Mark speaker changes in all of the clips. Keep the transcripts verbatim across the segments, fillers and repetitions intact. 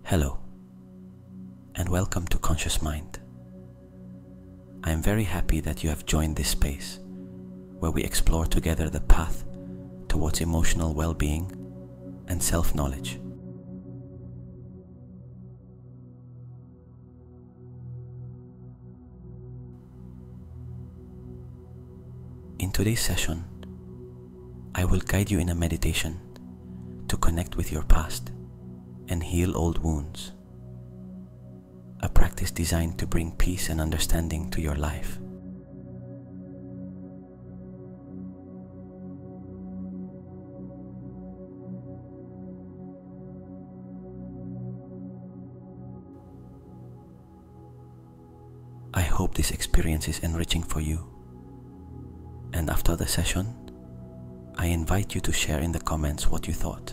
Speaker 1: Hello, and welcome to Conscious Mind. I am very happy that you have joined this space, where we explore together the path towards emotional well-being and self-knowledge. In today's session, I will guide you in a meditation to connect with your past and heal old wounds. A practice designed to bring peace and understanding to your life. I hope this experience is enriching for you. And after the session, I invite you to share in the comments what you thought.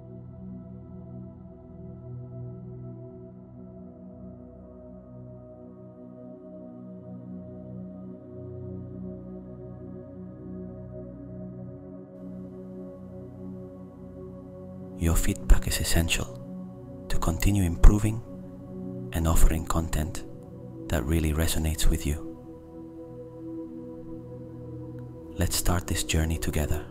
Speaker 1: Your feedback is essential to continue improving and offering content that really resonates with you. Let's start this journey together.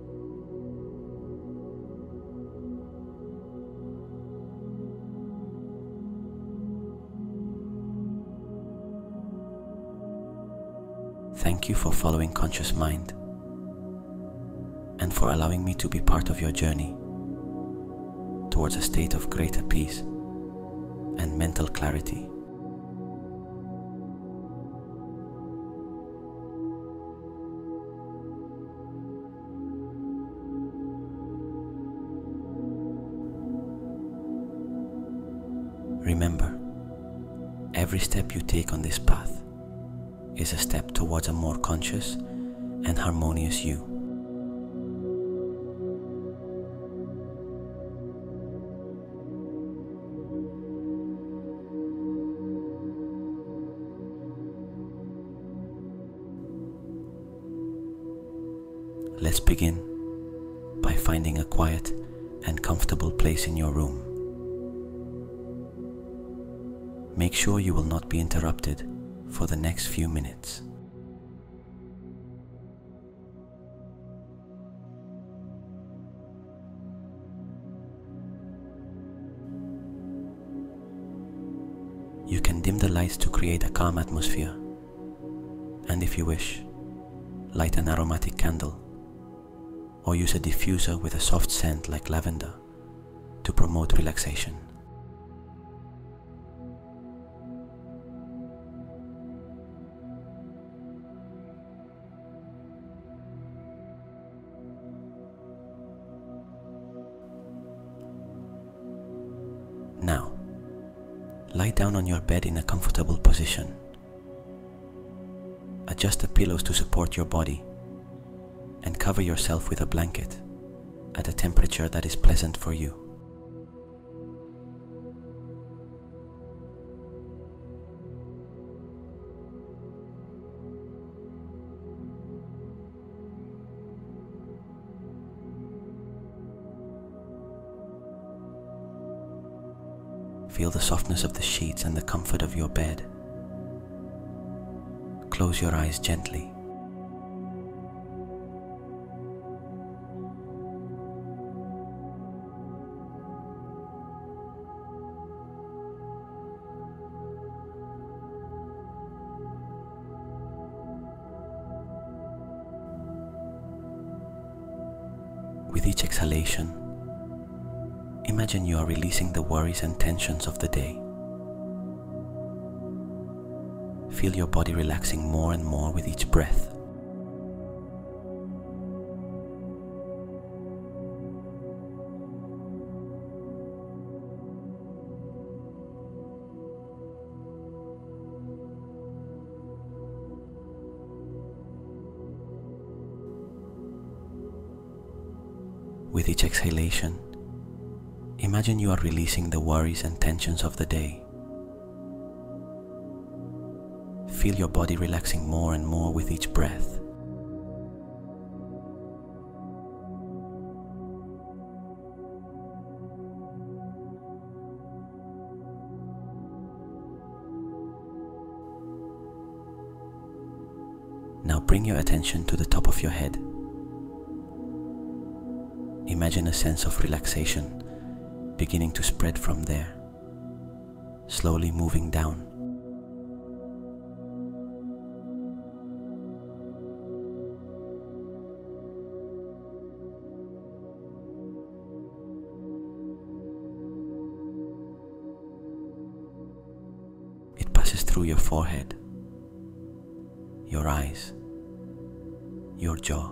Speaker 1: Thank you for following Conscious Mind and for allowing me to be part of your journey towards a state of greater peace and mental clarity. Remember, every step you take on this path is a step towards a more conscious and harmonious you. Let's begin by finding a quiet and comfortable place in your room. Make sure you will not be interrupted for the next few minutes. You can dim the lights to create a calm atmosphere, and if you wish, light an aromatic candle or use a diffuser with a soft scent like lavender to promote relaxation. Now, lie down on your bed in a comfortable position. Adjust the pillows to support your body and cover yourself with a blanket at a temperature that is pleasant for you. Feel the softness of the sheets and the comfort of your bed. Close your eyes gently. With each exhalation, imagine you are releasing the worries and tensions of the day. Feel your body relaxing more and more with each breath. With each exhalation, imagine you are releasing the worries and tensions of the day. Feel your body relaxing more and more with each breath. bring your attention to the top of your head. Imagine a sense of relaxation beginning to spread from there, slowly moving down. It passes through your forehead, your eyes, your jaw.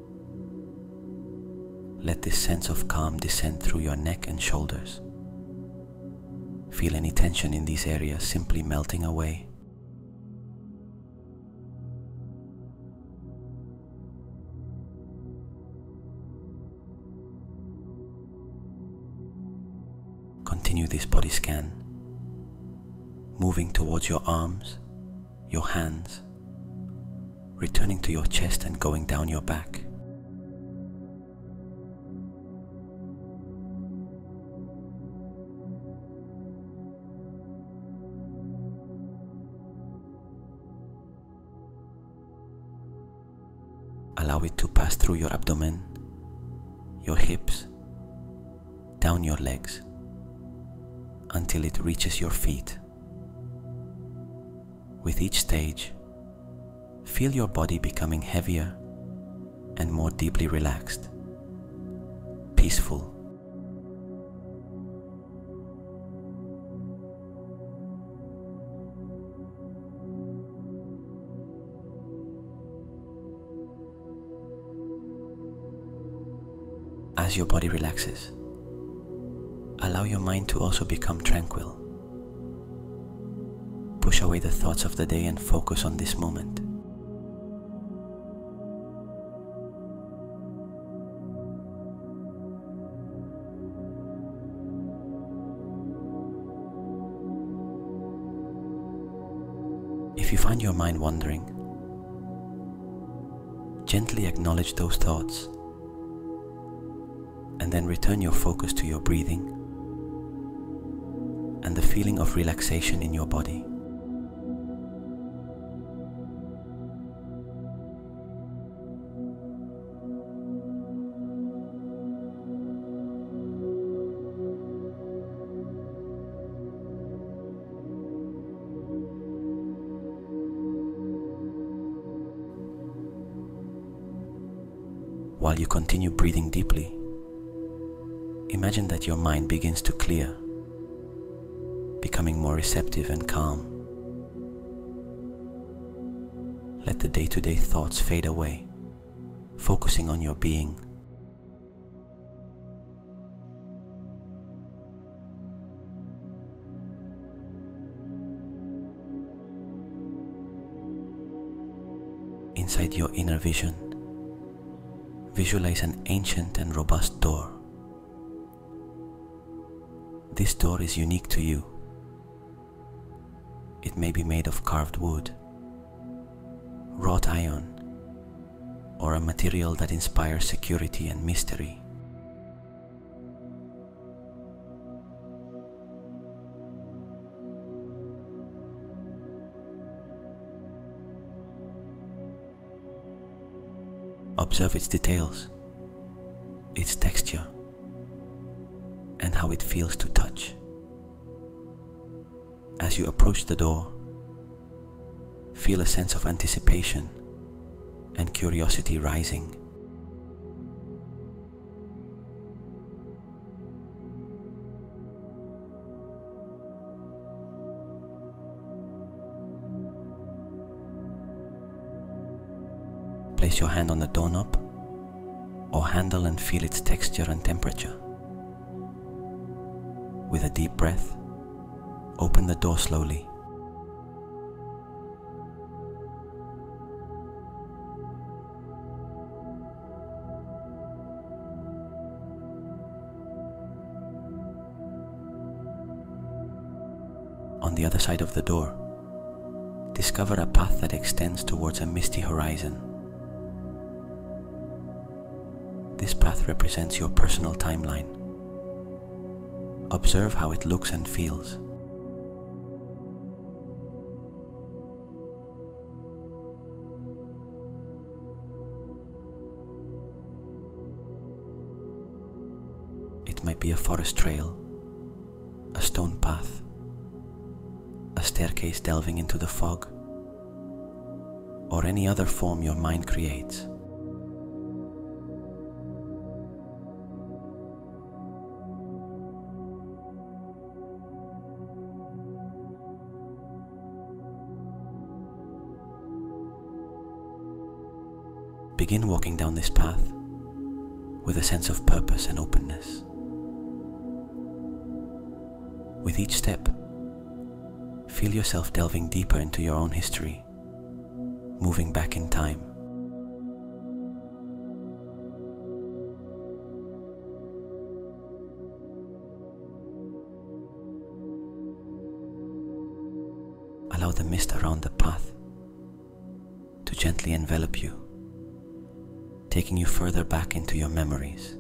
Speaker 1: Let this sense of calm descend through your neck and shoulders. Feel any tension in these areas simply melting away. Continue this body scan, moving towards your arms, your hands, returning to your chest and going down your back. Allow it to pass through your abdomen, your hips, down your legs, until it reaches your feet. With each stage, feel your body becoming heavier and more deeply relaxed, peaceful. As your body relaxes, allow your mind to also become tranquil. Push away the thoughts of the day and focus on this moment. If you find your mind wandering, gently acknowledge those thoughts and then return your focus to your breathing and the feeling of relaxation in your body. While you continue breathing deeply, imagine that your mind begins to clear, becoming more receptive and calm. Let the day-to-day thoughts fade away, focusing on your being. Inside your inner vision, visualize an ancient and robust door. This door is unique to you. It may be made of carved wood, wrought iron, or a material that inspires security and mystery. Observe its details, its texture, and how it feels to touch. As you approach the door, feel a sense of anticipation and curiosity rising. Place your hand on the doorknob or handle and feel its texture and temperature. With a deep breath, open the door slowly. On the other side of the door, discover a path that extends towards a misty horizon. This path represents your personal timeline. Observe how it looks and feels. It might be a forest trail, a stone path, a staircase delving into the fog, or any other form your mind creates. Begin walking down this path with a sense of purpose and openness. With each step, feel yourself delving deeper into your own history, moving back in time. Allow the mist around the path to gently envelop you, taking you further back into your memories.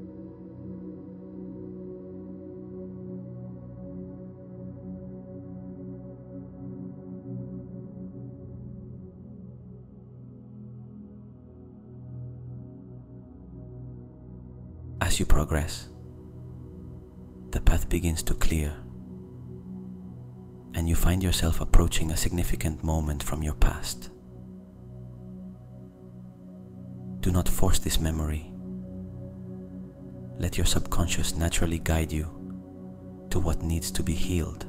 Speaker 1: As you progress, the path begins to clear, and you find yourself approaching a significant moment from your past. Do not force this memory. Let your subconscious naturally guide you to what needs to be healed.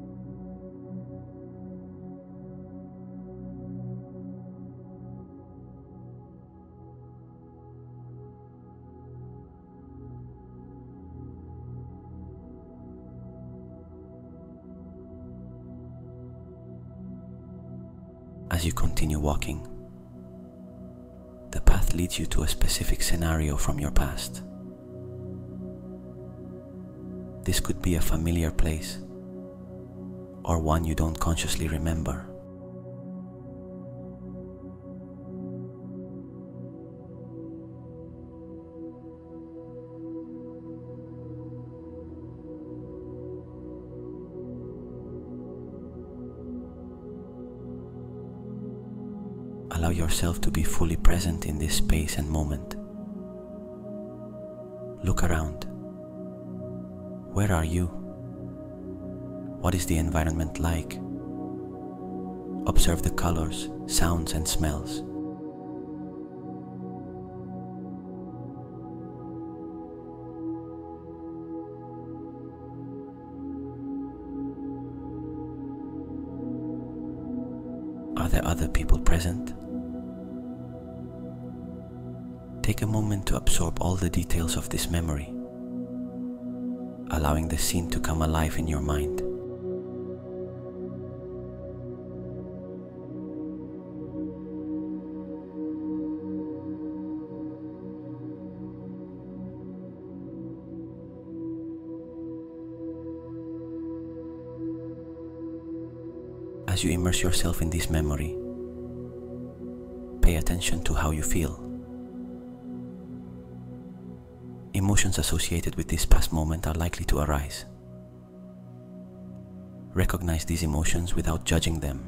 Speaker 1: As you continue walking, the path leads you to a specific scenario from your past. This could be a familiar place, or one you don't consciously remember. Allow yourself to be fully present in this space and moment. Look around. Where are you? What is the environment like? Observe the colors, sounds, and smells. Are there other people present? Take a moment to absorb all the details of this memory, allowing the scene to come alive in your mind. As you immerse yourself in this memory, pay attention to how you feel. Emotions associated with this past moment are likely to arise. Recognize these emotions without judging them.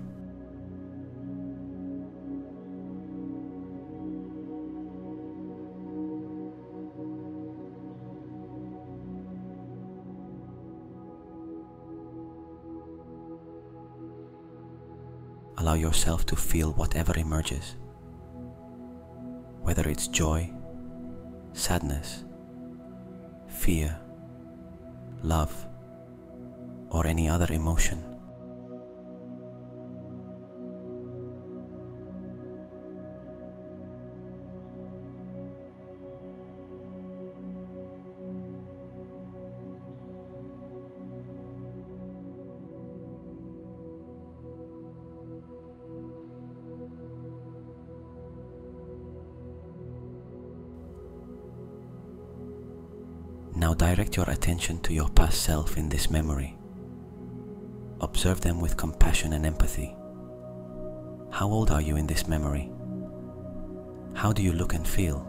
Speaker 1: Allow yourself to feel whatever emerges, whether it's joy, sadness, fear, love, or any other emotion. Now direct your attention to your past self in this memory. Observe them with compassion and empathy. How old are you in this memory? How do you look and feel?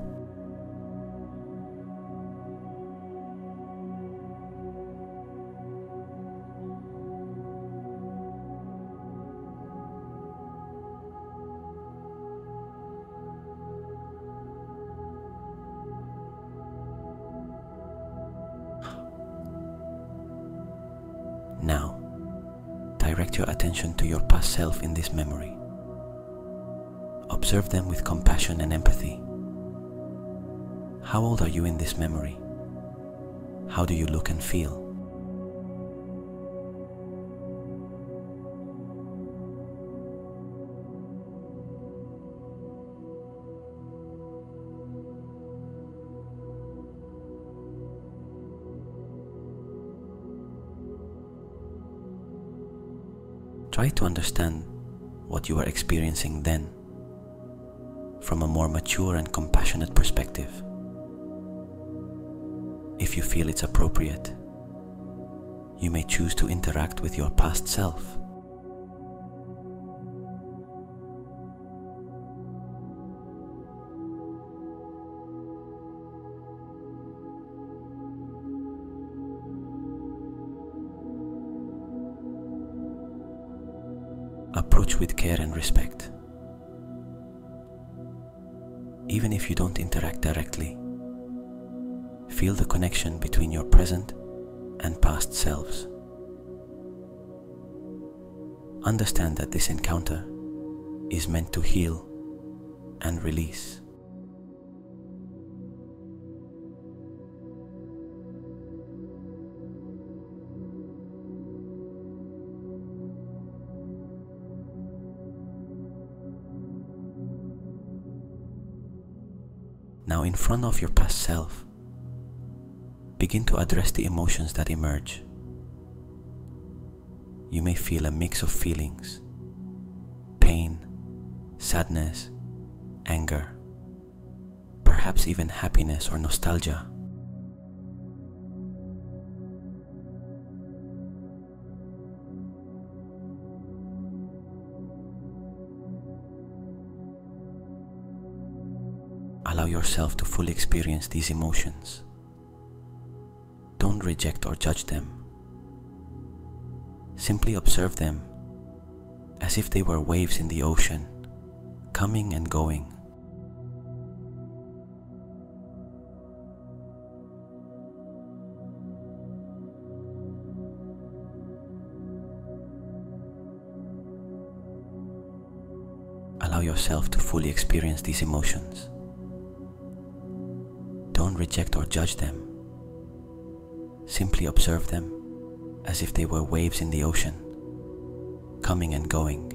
Speaker 1: Now, direct your attention to your past self in this memory. Observe them with compassion and empathy. How old are you in this memory? How do you look and feel? Try to understand what you are experiencing then from a more mature and compassionate perspective. If you feel it's appropriate, you may choose to interact with your past self. Approach with care and respect. Even if you don't interact directly, feel the connection between your present and past selves. Understand that this encounter is meant to heal and release. Now, in front of your past self, begin to address the emotions that emerge. You may feel a mix of feelings: pain, sadness, anger, perhaps even happiness or nostalgia. Allow yourself to fully experience these emotions. Don't reject or judge them. Simply observe them as if they were waves in the ocean, coming and going. Allow yourself to fully experience these emotions. Don't reject or judge them. Simply observe them as if they were waves in the ocean, coming and going.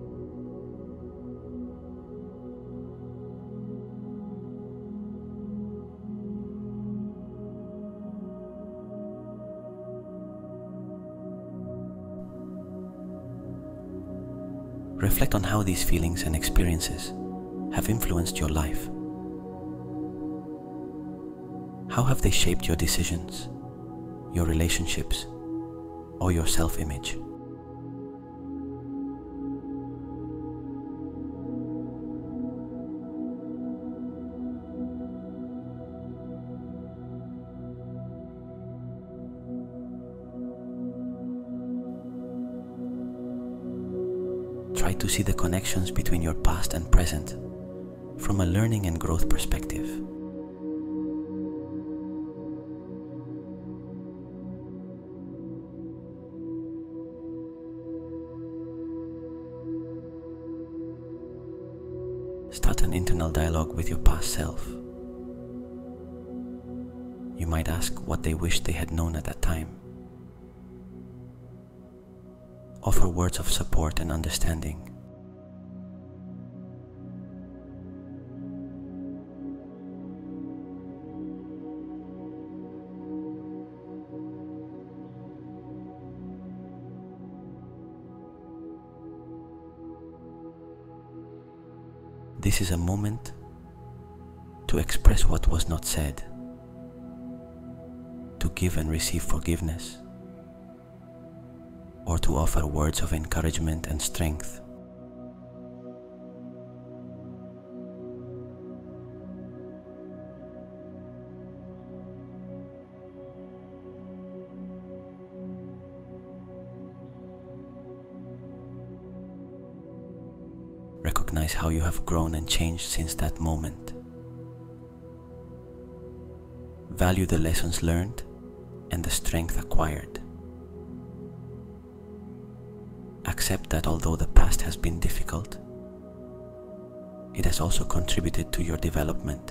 Speaker 1: Reflect on how these feelings and experiences have influenced your life. How have they shaped your decisions, your relationships, or your self-image? Try to see the connections between your past and present from a learning and growth perspective. Start an internal dialogue with your past self. You might ask what they wish they had known at that time. Offer words of support and understanding. This is a moment to express what was not said, to give and receive forgiveness, or to offer words of encouragement and strength. Recognize how you have grown and changed since that moment. Value the lessons learned and the strength acquired. accept that although the past has been difficult, it has also contributed to your development.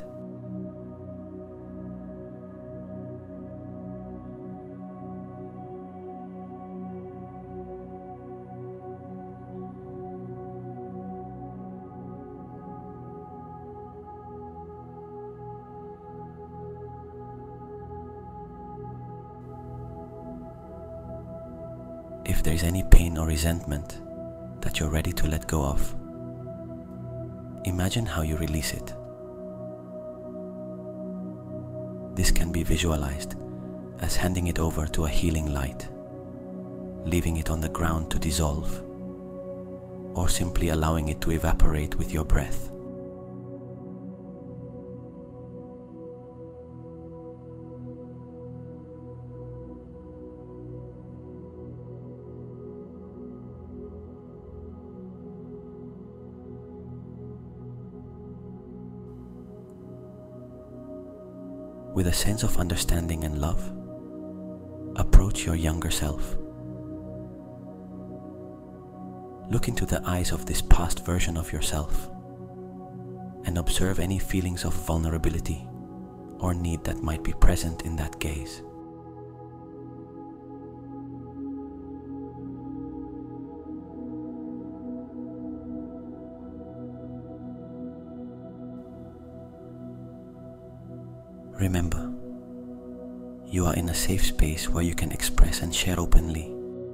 Speaker 1: If there is any pain or resentment that you're ready to let go of, imagine how you release it. This can be visualized as handing it over to a healing light, leaving it on the ground to dissolve, or simply allowing it to evaporate with your breath. With a sense of understanding and love, approach your younger self. Look into the eyes of this past version of yourself and observe any feelings of vulnerability or need that might be present in that gaze. Remember, you are in a safe space where you can express and share openly.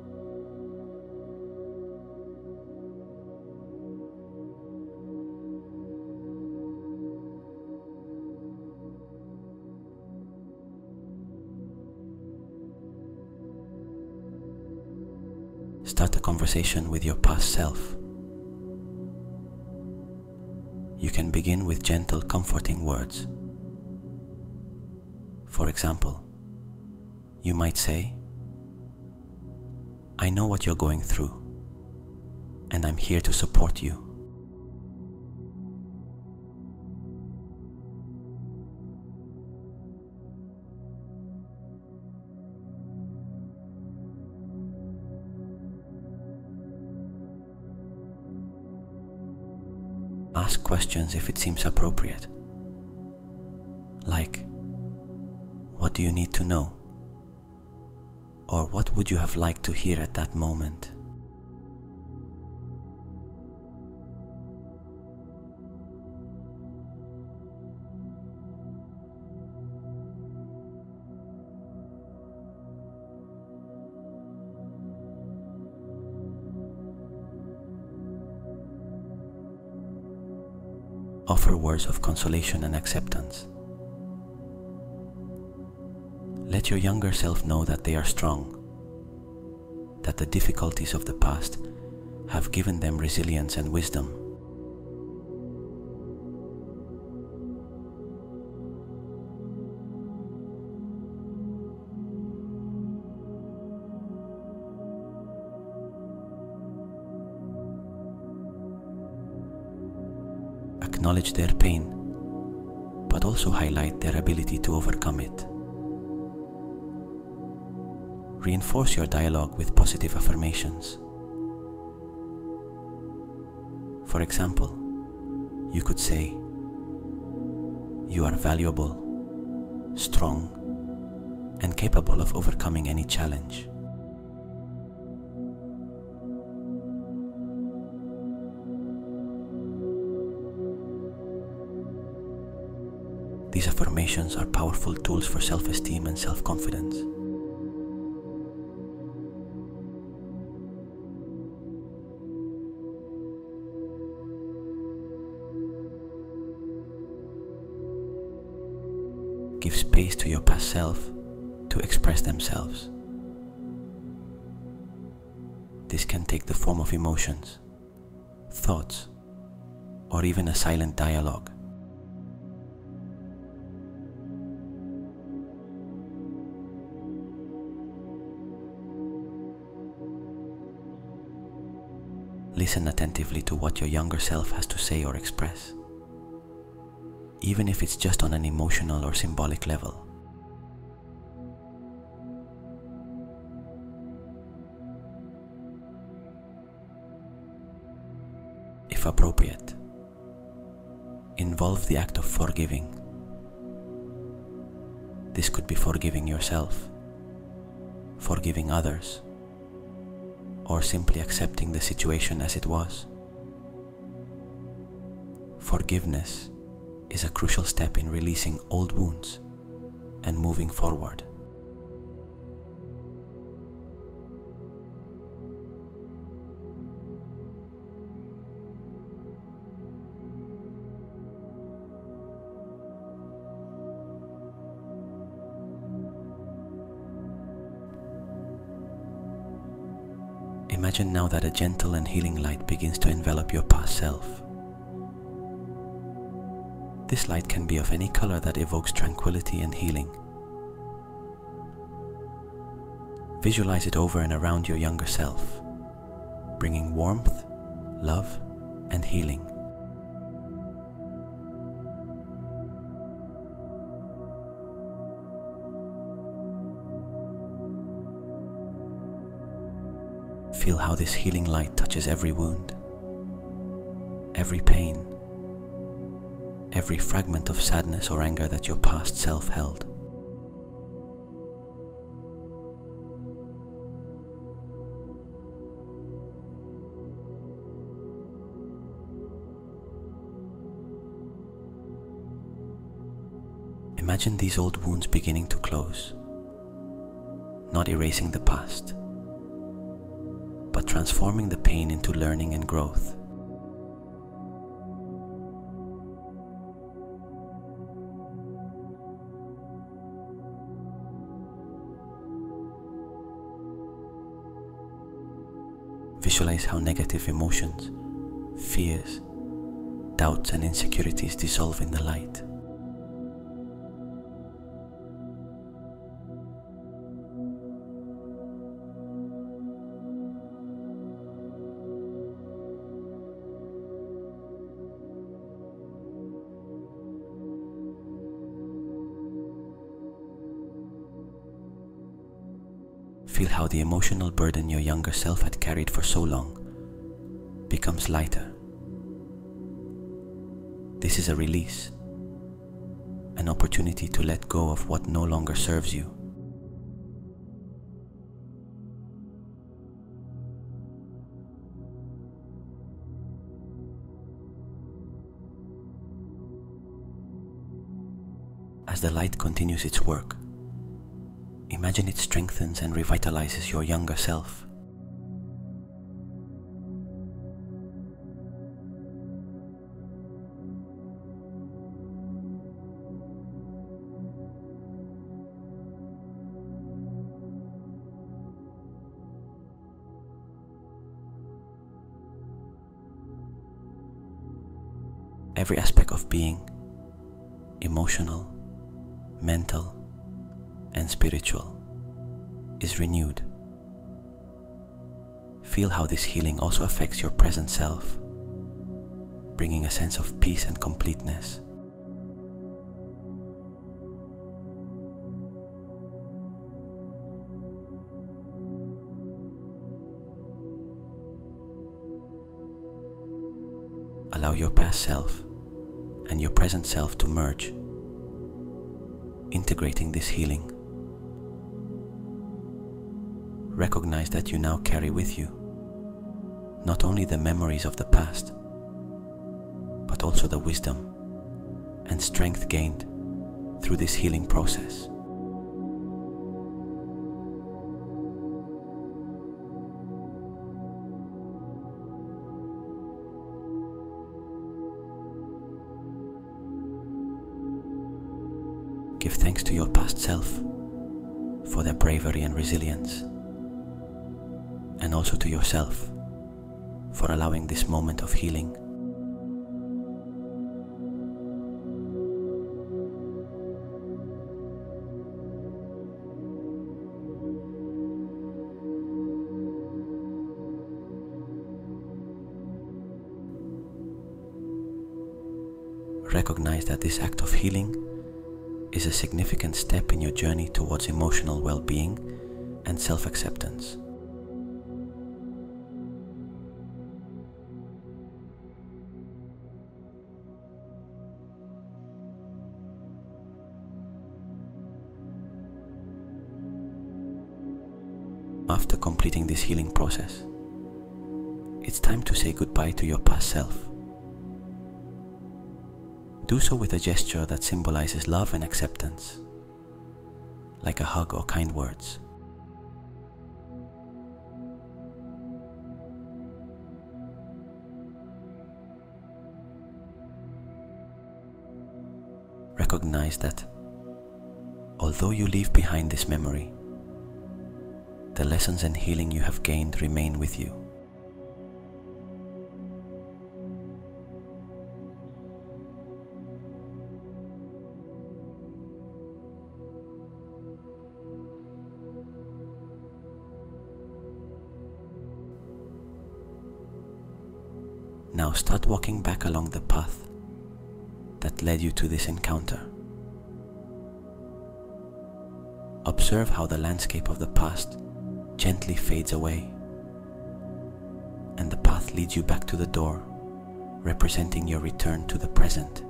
Speaker 1: Start a conversation with your past self. You can begin with gentle, comforting words. For example, you might say, "I know what you're going through, and I'm here to support you." Ask questions if it seems appropriate, like, "What do you need to know?" Or "What would you have liked to hear at that moment?" Offer words of consolation and acceptance. Let your younger self know that they are strong, that the difficulties of the past have given them resilience and wisdom. Acknowledge their pain, but also highlight their ability to overcome it. Reinforce your dialogue with positive affirmations. For example, you could say, "You are valuable, strong, and capable of overcoming any challenge." These affirmations are powerful tools for self-esteem and self-confidence. Give space to your past self to express themselves. This can take the form of emotions, thoughts, or even a silent dialogue. Listen attentively to what your younger self has to say or express, even if it's just on an emotional or symbolic level. if appropriate, involve the act of forgiving. This could be forgiving yourself, forgiving others, or simply accepting the situation as it was. Forgiveness is a crucial step in releasing old wounds and moving forward. Imagine now that a gentle and healing light begins to envelop your past self. This light can be of any color that evokes tranquility and healing. Visualize it over and around your younger self, bringing warmth, love, and healing. Feel how this healing light touches every wound, every pain, every fragment of sadness or anger that your past self held. Imagine these old wounds beginning to close, not erasing the past, but transforming the pain into learning and growth. Visualize how negative emotions, fears, doubts, and insecurities dissolve in the light. Feel how the emotional burden your younger self had carried for so long becomes lighter. This is a release, an opportunity to let go of what no longer serves you. As the light continues its work, imagine it strengthens and revitalizes your younger self. Every aspect of being, emotional, mental, and spiritual, is renewed. Feel how this healing also affects your present self, bringing a sense of peace and completeness. Allow your past self and your present self to merge, integrating this healing. Recognize that you now carry with you not only the memories of the past, but also the wisdom and strength gained through this healing process. Give thanks to your past self for their bravery and resilience, and also to yourself for allowing this moment of healing. Recognize that this act of healing is a significant step in your journey towards emotional well-being and self-acceptance. After completing this healing process, it's time to say goodbye to your past self. Do so with a gesture that symbolizes love and acceptance, like a hug or kind words. Recognize that although you leave behind this memory, the lessons and healing you have gained remain with you. Now start walking back along the path that led you to this encounter. Observe how the landscape of the past gently fades away, and the path leads you back to the door, representing your return to the present.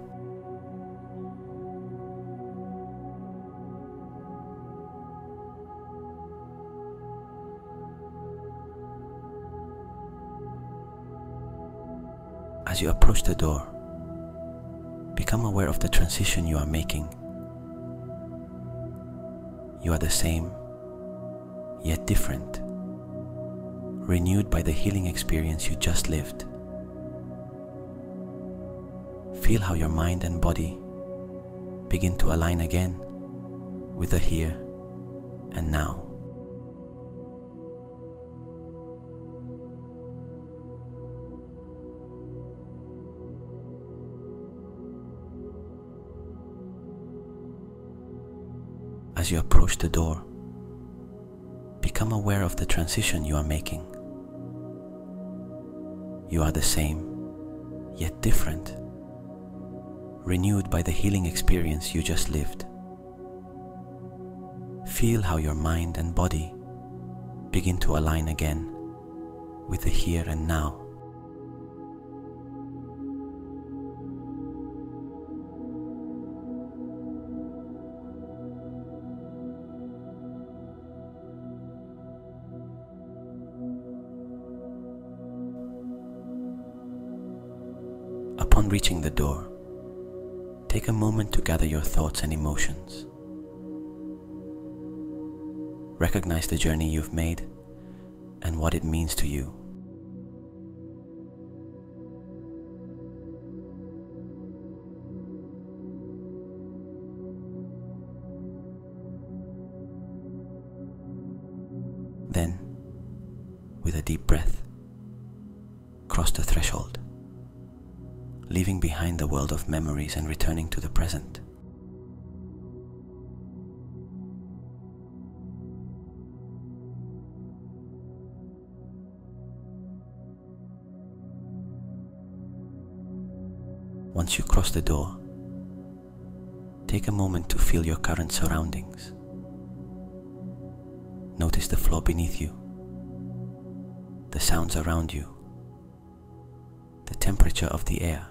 Speaker 1: As you approach the door, become aware of the transition you are making. You are the same, yet different, renewed by the healing experience you just lived. Feel how your mind and body begin to align again with the here and now. As you approach the door, become aware of the transition you are making. You are the same, yet different, renewed by the healing experience you just lived. Feel how your mind and body begin to align again with the here and now. Upon reaching the door, take a moment to gather your thoughts and emotions. Recognize the journey you've made and what it means to you. Then, with a deep breath, cross the threshold, leaving behind the world of memories and returning to the present. Once you cross the door, take a moment to feel your current surroundings. Notice the floor beneath you, the sounds around you, the temperature of the air.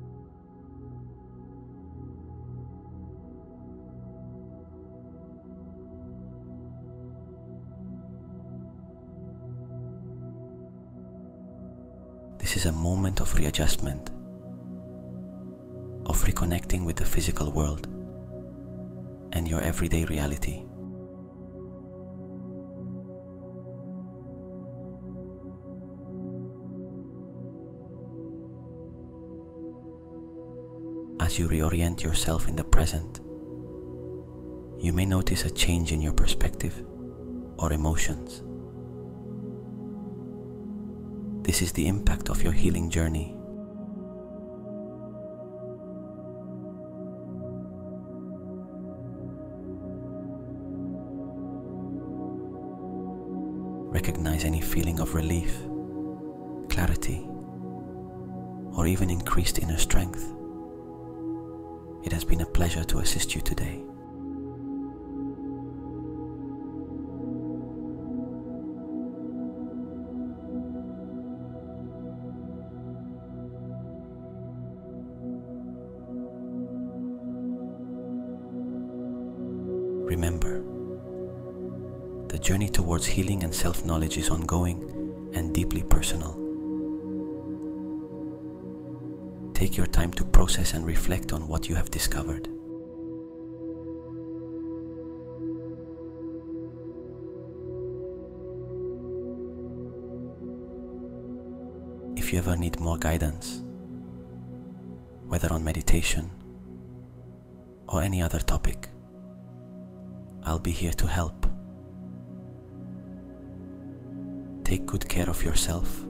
Speaker 1: This is a moment of readjustment, of reconnecting with the physical world and your everyday reality. As you reorient yourself in the present, you may notice a change in your perspective or emotions. This is the impact of your healing journey. Recognize any feeling of relief, clarity, or even increased inner strength. It has been a pleasure to assist you today. Remember, The journey towards healing and self-knowledge is ongoing and deeply personal. Take your time to process and reflect on what you have discovered. If you ever need more guidance, whether on meditation or any other topic, I'll be here to help. Take good care of yourself,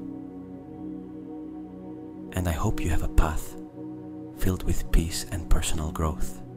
Speaker 1: and I hope you have a path filled with peace and personal growth.